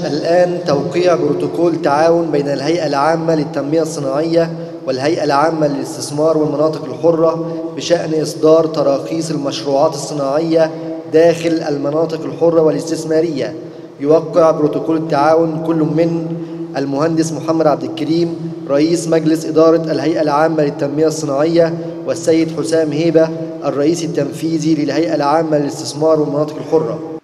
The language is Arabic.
الآن توقيع بروتوكول تعاون بين الهيئة العامة للتنمية الصناعية والهيئة العامة للاستثمار والمناطق الحرة بشأن إصدار تراخيص المشروعات الصناعية داخل المناطق الحرة والاستثمارية. يوقع بروتوكول التعاون كل من المهندس محمد عبد الكريم رئيس مجلس إدارة الهيئة العامة للتنمية الصناعية، والسيد حسام هيبة الرئيس التنفيذي للهيئة العامة للاستثمار والمناطق الحرة.